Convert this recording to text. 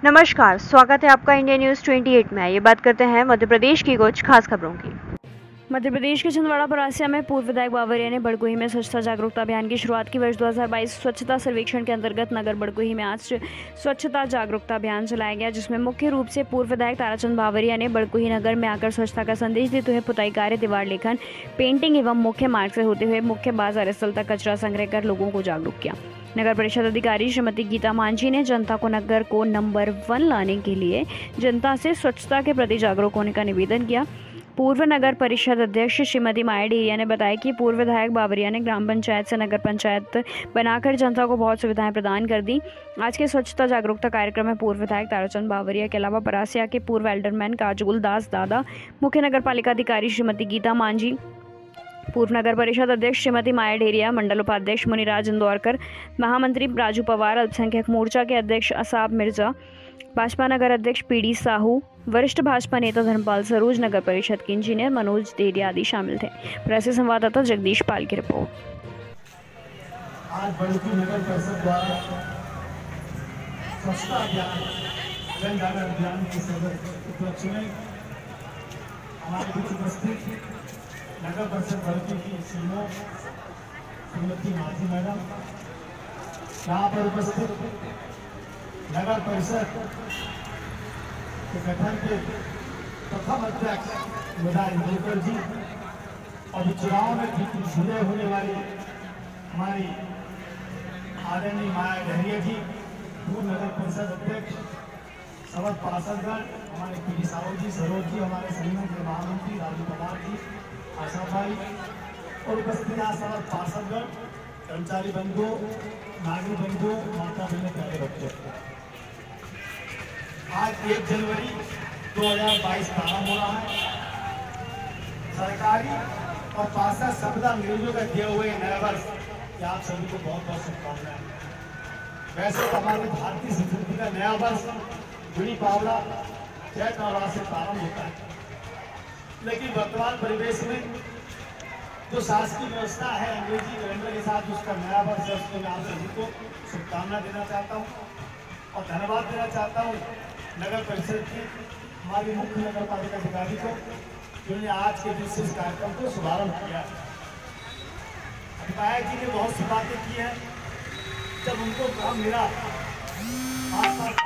नमस्कार, स्वागत है आपका इंडिया न्यूज़ 28 में। ये बात करते हैं मध्य प्रदेश की कुछ खास खबरों की। मध्य प्रदेश के छिंदवाड़ा परासिया में पूर्व विधायक बावरिया ने बड़गोही में स्वच्छता जागरूकता अभियान की शुरुआत की। वर्ष 2022 स्वच्छता सर्वेक्षण के अंतर्गत नगर बड़गोही में आज स्वच्छता जागरूकता अभियान चलाया गया, जिसमें मुख्य रूप से पूर्व विधायक ताराचंद बावरिया ने बड़गोही नगर में आकर स्वच्छता का संदेश देते हुए पुताई कार्य, दीवार लेखन, पेंटिंग एवं मुख्य मार्ग से होते हुए मुख्य बाजार स्थल तक कचरा संग्रह कर लोगों को जागरूक किया। नगर परिषद अधिकारी श्रीमती गीता मांझी ने जनता को नगर को नंबर 1 लाने के लिए जनता से स्वच्छता के प्रति जागरूक होने का निवेदन किया। पूर्व नगर परिषद अध्यक्ष श्रीमती माया डेरिया ने बताया कि पूर्व विधायक बावरिया ने ग्राम पंचायत से नगर पंचायत बनाकर जनता को बहुत सुविधाएं प्रदान कर दी। आज के स्वच्छता जागरूकता कार्यक्रम में पूर्व विधायक ताराचंद बावरिया के अलावा परासिया के पूर्व एल्डरमैन काजगुल दास दादा, मुख्य नगर पालिका अधिकारी श्रीमती गीता मांझी, पूर्व नगर परिषद अध्यक्ष श्रीमती माया डेरिया, मंडल उपाध्यक्ष मुनिराज इंदौरकर, महामंत्री राजू पवार, अल्पसंख्यक मोर्चा के अध्यक्ष असाब मिर्जा, भाजपा नगर अध्यक्ष पीडी साहू, वरिष्ठ भाजपा नेता धर्मपाल सरोज, नगर परिषद के इंजीनियर मनोज डेरिया आदि शामिल थे। प्रेस से संवाददाता जगदीश पाल की रिपोर्ट। आज बड़गोही नगर परिषद द्वारा स्वच्छता अभियान जन जागरण अभियान के उपलक्ष्य में हमारे बीच उपस्थित नगर परिषद बड़गोही की सीईओ श्रीमती मांझी मैडम, यहाँ पर उपस्थित नगर परिषद के गठन के प्रथम अध्यक्ष विधायक इंदौरकर जी और चुनाव में विजय होने वाली हमारी आदरणीय माया डेरिया जी, पूर्व नगर परिषद अध्यक्ष समस्त पार्षदगण, हमारे पीडी साहू जी, सरोज जी, हमारे संगठन के महामंत्री राजू पवार जी, आशा भाई और उपस्थित समस्त पार्षदगण, कर्मचारी बंधु, नागरिक बंधु, माता बहनों, प्यारे बच्चों, आज 1 जनवरी 2022 प्रारंभ हो रहा है। सरकारी और पार्षद संविदा अंग्रेजों का दिए हुए नया वर्ष की आप सभी को बहुत बहुत शुभकामनाएं। वैसे तो हमारे भारतीय संस्कृति का नया वर्ष गुड़ी पावड़ा चैत नवरात्र से प्रारंभ होता है, लेकिन वर्तमान परिवेश में जो शासकीय व्यवस्था है अंग्रेजी कैलेंडर के साथ उसका नया वर्ष है, उसको मैं आप सभी को शुभकामना देना चाहता हूँ और धन्यवाद देना चाहता हूँ नगर परिषद की हमारी मुख्य नगर पालिका अधिकारी को, जिन्होंने आज के विशेष कार्यक्रम को शुभारंभ किया। अधिकारी जी ने बहुत सी बातें की हैं। जब उनको काम मिला आस-पास